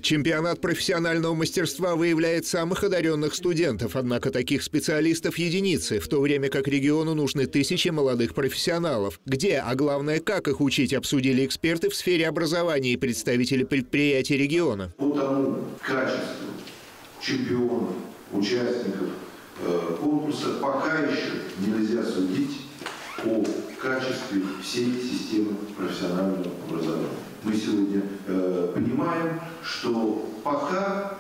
Чемпионат профессионального мастерства выявляет самых одаренных студентов, однако таких специалистов единицы, в то время как региону нужны тысячи молодых профессионалов. Где, а главное, как их учить, обсудили эксперты в сфере образования и представители предприятий региона. По тому качеству чемпионов, участников конкурса пока еще нельзя судить о качестве всей системы профессионального образования. Мы сегодня понимаем, что пока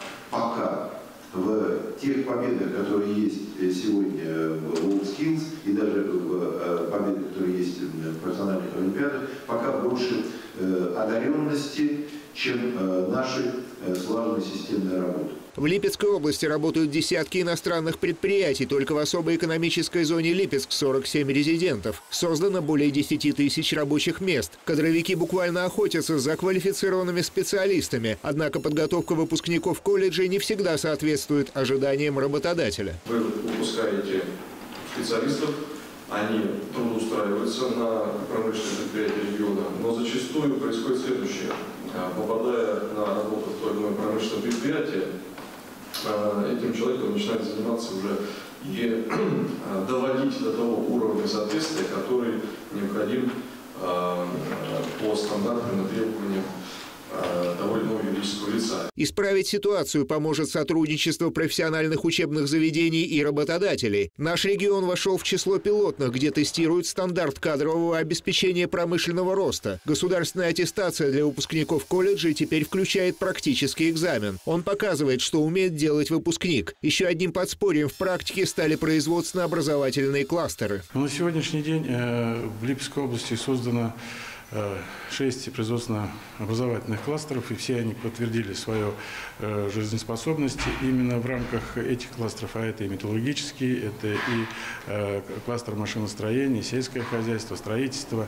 в тех победах, которые есть сегодня в WorldSkills и даже в победах, которые есть в профессиональных олимпиадах, пока больше одаренности, чем нашей слаженной системной работы. В Липецкой области работают десятки иностранных предприятий. Только в особой экономической зоне Липецк 47 резидентов. Создано более 10 тысяч рабочих мест. Кадровики буквально охотятся за квалифицированными специалистами. Однако подготовка выпускников колледжей не всегда соответствует ожиданиям работодателя. Вы выпускаете специалистов, они трудоустраиваются на промышленные предприятия региона, но зачастую происходит следующее. Попадая на работу в то или иное промышленное предприятие, этим человеком начинает заниматься уже и доводить до того уровня соответствия, который необходим по стандартам и требованиям того или иного юридического лица. Исправить ситуацию поможет сотрудничество профессиональных учебных заведений и работодателей. Наш регион вошел в число пилотных, где тестируют стандарт кадрового обеспечения промышленного роста. Государственная аттестация для выпускников колледжей теперь включает практический экзамен. Он показывает, что умеет делать выпускник. Еще одним подспорьем в практике стали производственно-образовательные кластеры. На сегодняшний день в Липецкой области создано 6 производственно-образовательных кластеров, и все они подтвердили свою жизнеспособность именно в рамках этих кластеров, а это и металлургический, это и кластер машиностроения, сельское хозяйство, строительство.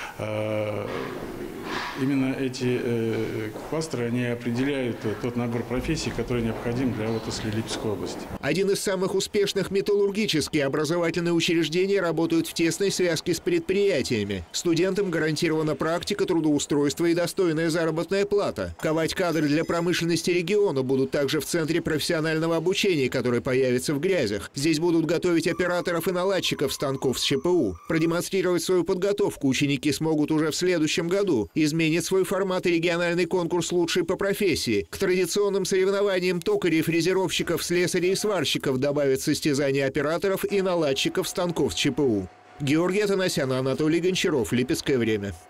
Именно эти кластеры, они определяют тот набор профессий, который необходим для отрасли Липецкой области. Один из самых успешных металлургические образовательные учреждения работают в тесной связке с предприятиями. Студентам гарантирована практика, трудоустройство и достойная заработная плата. Ковать кадры для промышленности региона будут также в Центре профессионального обучения, который появится в Грязях. Здесь будут готовить операторов и наладчиков станков с ЧПУ. Продемонстрировать свою подготовку ученики смогут уже в следующем году. Изменит свой формат и региональный конкурс «Лучший по профессии». К традиционным соревнованиям токарей, фрезеровщиков, слесарей и сварщиков добавят состязания операторов и наладчиков станков с ЧПУ. Георгий Атанасян, Анатолий Гончаров. Липецкое время.